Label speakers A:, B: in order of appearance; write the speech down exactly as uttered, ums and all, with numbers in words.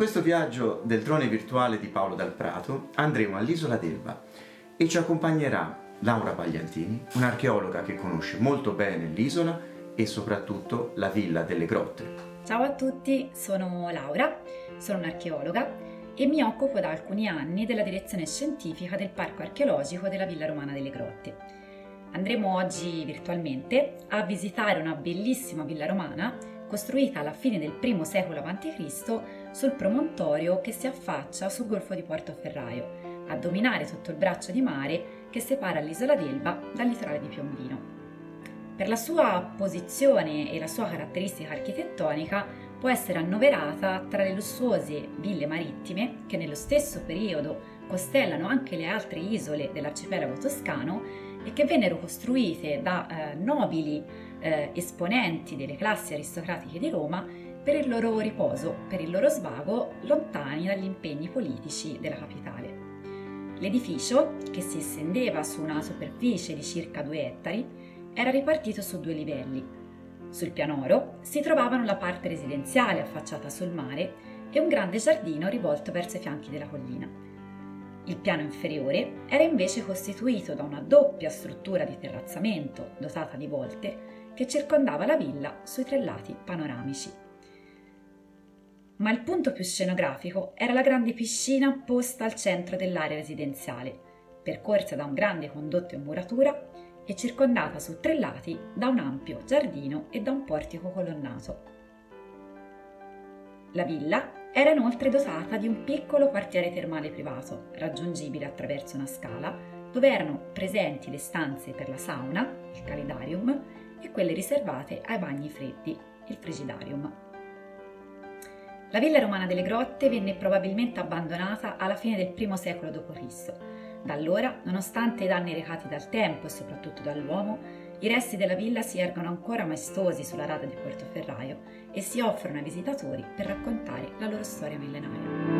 A: questo viaggio del drone virtuale di Paolo Dal Prato andremo all'Isola d'Elba e ci accompagnerà Laura Pagliantini, un'archeologa che conosce molto bene l'isola e soprattutto la Villa delle Grotte.
B: Ciao a tutti, sono Laura, sono un'archeologa e mi occupo da alcuni anni della direzione scientifica del Parco Archeologico della Villa Romana delle Grotte. Andremo oggi virtualmente a visitare una bellissima villa romana costruita alla fine del primo secolo avanti Cristo sul promontorio che si affaccia sul golfo di Portoferraio, a dominare tutto il braccio di mare che separa l'isola d'Elba dal litorale di Piombino. Per la sua posizione e la sua caratteristica architettonica può essere annoverata tra le lussuose ville marittime che nello stesso periodo costellano anche le altre isole dell'arcipelago toscano e che vennero costruite da eh, nobili eh, esponenti delle classi aristocratiche di Roma per il loro riposo, per il loro svago, lontani dagli impegni politici della capitale. L'edificio, che si estendeva su una superficie di circa due ettari, era ripartito su due livelli. Sul pianoro si trovavano la parte residenziale affacciata sul mare e un grande giardino rivolto verso i fianchi della collina. Il piano inferiore era invece costituito da una doppia struttura di terrazzamento dotata di volte che circondava la villa sui tre lati panoramici. Ma il punto più scenografico era la grande piscina posta al centro dell'area residenziale, percorsa da un grande condotto in muratura e circondata su tre lati da un ampio giardino e da un portico colonnato. La villa era inoltre dotata di un piccolo quartiere termale privato, raggiungibile attraverso una scala, dove erano presenti le stanze per la sauna, il calidarium, e quelle riservate ai bagni freddi, il frigidarium. La villa romana delle Grotte venne probabilmente abbandonata alla fine del primo secolo dopo Cristo. Da allora, nonostante i danni recati dal tempo e soprattutto dall'uomo, i resti della villa si ergono ancora maestosi sulla rada di Portoferraio e si offrono ai visitatori per raccontare la loro storia millenaria.